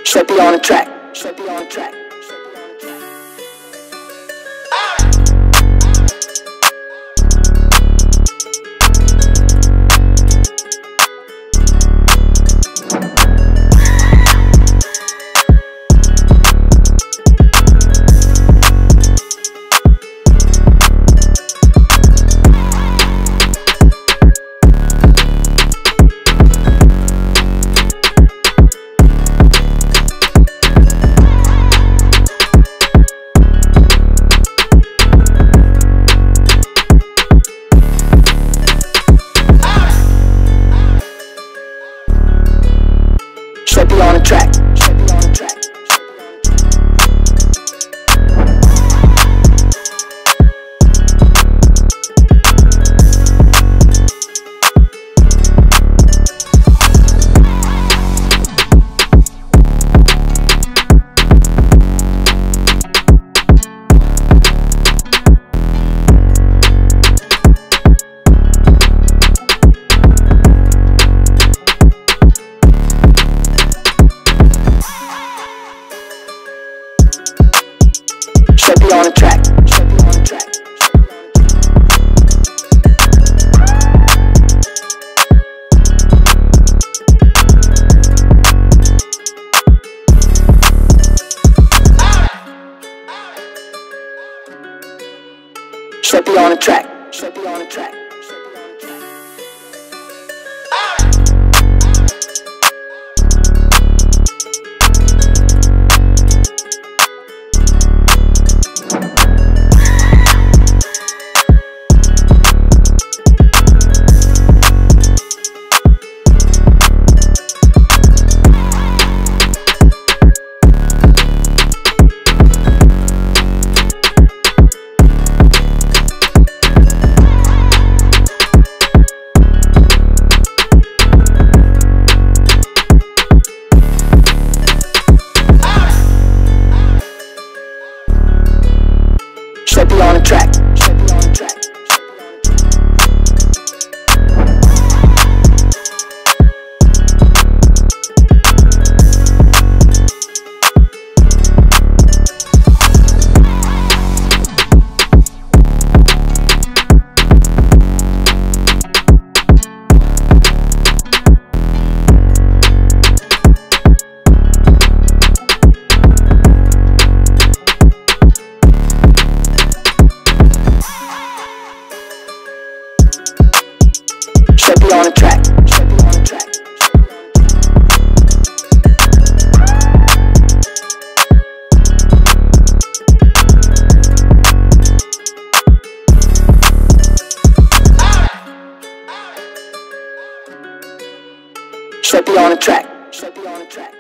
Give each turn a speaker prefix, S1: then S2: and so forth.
S1: Should be on the track. Should be on the track. Should be on the track. Should be on the track. Should be on the track. Should be on the track. Should be on the track. Should be on the track. Should be on the track. Should be on the track. Should be on the track. Should be on the track. Should be on the track. Should be on the track.